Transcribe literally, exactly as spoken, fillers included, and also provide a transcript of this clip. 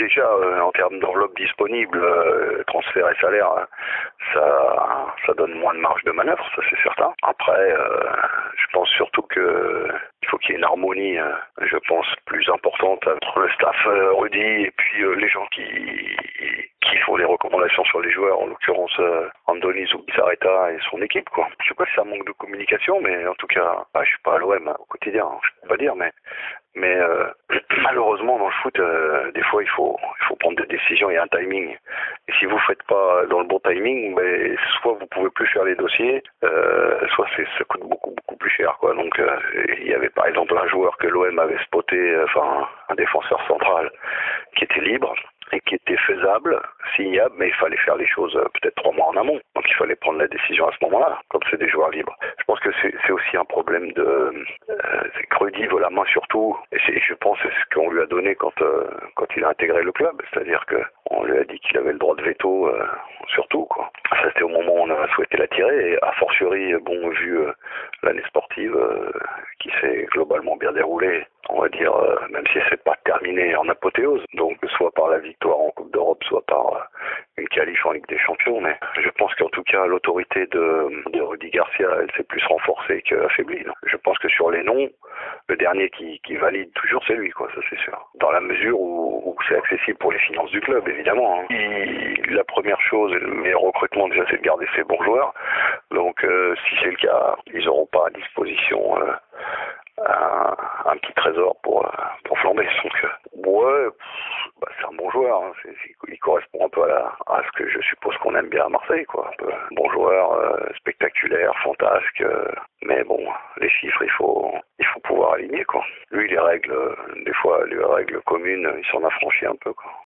déjà, euh, en termes d'enveloppe disponible, euh, transfert et salaire, euh, ça, ça donne moins de marge de manœuvre, ça c'est certain. Après, euh, je pense surtout que il faut qu'il y ait une harmonie, euh, je pense, plus importante entre le staff euh, Rudy et puis euh, les gens qui, qui font les recommandations sur les joueurs, en l'occurrence euh, Andoni Zubizarreta et son équipe, quoi. Je sais pas si ça manque de communication, mais en tout cas, bah, je suis pas à l'O M hein, au quotidien, hein, je peux pas dire, mais mais euh, malheureusement dans le foot, euh, des fois il faut il faut prendre des décisions, il y a un timing. Et si vous faites pas dans le bon timing, ben, soit vous pouvez plus faire les dossiers, euh, soit c'est, ça coûte beaucoup beaucoup plus cher, quoi. Donc euh, il y avait par exemple un joueur que l'O M avait spoté, enfin un défenseur central qui était libre et qui était faisable, signable, mais il fallait faire les choses euh, peut-être trois mois en amont. Donc il fallait prendre la décision à ce moment-là, comme c'est des joueurs libres. Je pense que c'est, c'est aussi un problème de... Euh, c'est que Rudy veut la main surtout, et c'est, je pense que c'est ce qu'on lui a donné quand, euh, quand il a intégré le club, c'est-à-dire qu'on lui a dit qu'il avait le droit de veto euh, surtout, quoi. Ça c'était au moment où on a souhaité l'attirer, et a fortiori, bon, vu euh, l'année sportive euh, qui s'est globalement bien déroulée, on va dire, euh, même si c'est pas terminé en apothéose, donc soit par la victoire en Coupe d'Europe, soit par euh, une qualif en Ligue des Champions, mais je pense qu'en tout cas l'autorité de, de Rudy Garcia, elle s'est plus renforcée qu'affaiblie. Je pense que sur les noms, le dernier qui, qui valide toujours c'est lui, quoi, ça c'est sûr. Dans la mesure où, où c'est accessible pour les finances du club, évidemment. Hein. Et la première chose, le meilleur recrutement déjà, c'est de garder ses bons joueurs. Donc euh, si c'est le cas, ils n'auront pas à disposition euh, un, un petit trésor pour, euh, pour flamber. Donc, euh, ouais, pff, bah, c'est un bon joueur. Hein. C'est, c'est, il correspond un peu à, la, à ce que je suppose qu'on aime bien à Marseille, quoi. Un peu bon joueur, euh, spectaculaire, fantasque. Euh, mais bon, les chiffres, il faut, il faut pouvoir aligner, quoi. Lui, les règles, euh, des fois, les règles communes, il s'en affranchit un peu, quoi.